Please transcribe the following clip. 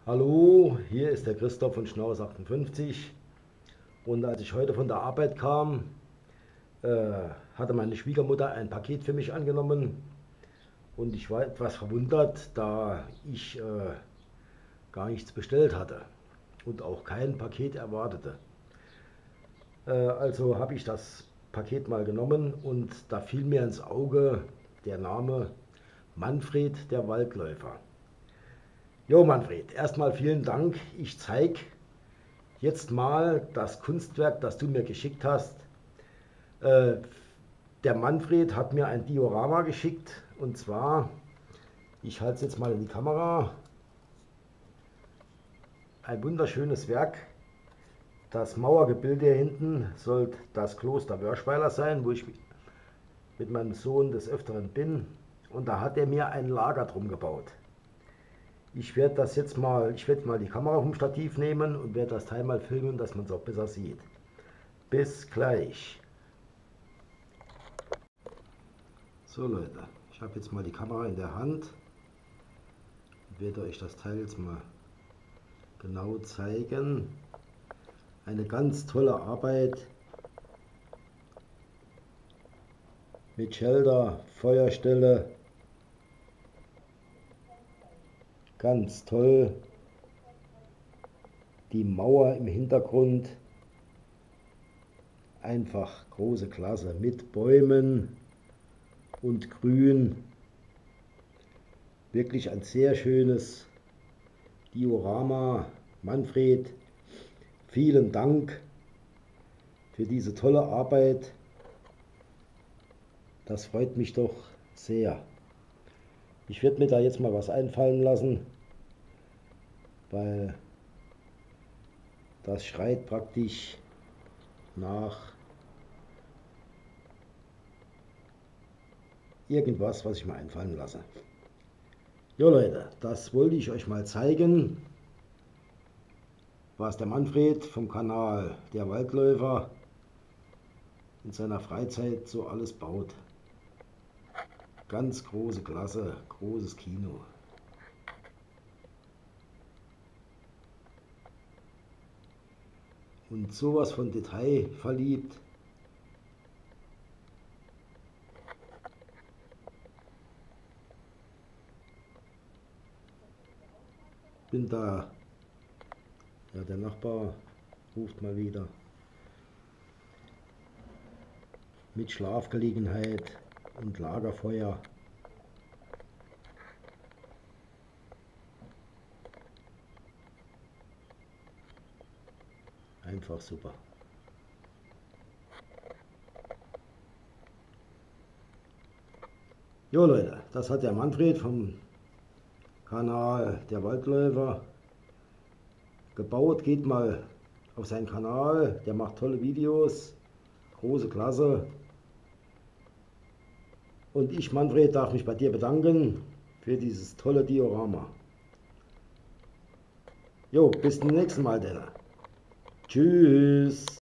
Hallo, hier ist der Christoph von Schnauz 58 und als ich heute von der Arbeit kam, hatte meine Schwiegermutter ein Paket für mich angenommen und ich war etwas verwundert, da ich gar nichts bestellt hatte und auch kein Paket erwartete. Also habe ich das Paket mal genommen und da fiel mir ins Auge der Name Manfred der Waldläufer. Jo Manfred, erstmal vielen Dank. Ich zeige jetzt mal das Kunstwerk, das du mir geschickt hast. Äh, Der Manfred hat mir ein Diorama geschickt und zwar, ich halte es jetzt mal in die Kamera, ein wunderschönes Werk. Das Mauergebilde hier hinten soll das Kloster Wörschweiler sein, wo ich mit meinem Sohn des Öfteren bin. Und da hat er mir ein Lager drum gebaut. Ich werde mal die Kamera vom Stativ nehmen und werde das Teil mal filmen, dass man es auch besser sieht. Bis gleich. So Leute, ich habe jetzt mal die Kamera in der Hand und werde euch das Teil jetzt mal genau zeigen. Eine ganz tolle Arbeit mit Shelter, Feuerstelle, ganz toll. Die Mauer im Hintergrund, einfach große Klasse mit Bäumen und Grün. Wirklich ein sehr schönes Diorama. Manfred, vielen Dank für diese tolle Arbeit. Das freut mich doch sehr. Ich werde mir da jetzt mal was einfallen lassen, weil das schreit praktisch nach irgendwas, was ich mir einfallen lasse. Jo Leute, das wollte ich euch mal zeigen, was der Manfred vom Kanal Der Waldläufer in seiner Freizeit so alles baut. Ganz große Klasse, großes Kino. Und sowas von Detail verliebt. Bin da, ja, der Nachbar ruft mal wieder. Mit Schlafgelegenheit und Lagerfeuer. Einfach super. Jo Leute, das hat der Manfred vom Kanal Der Waldläufer gebaut. Geht mal auf seinen Kanal, der macht tolle Videos, große Klasse. Und ich, Manfred, darf mich bei dir bedanken für dieses tolle Diorama. Jo, bis zum nächsten Mal, denn. Tschüss.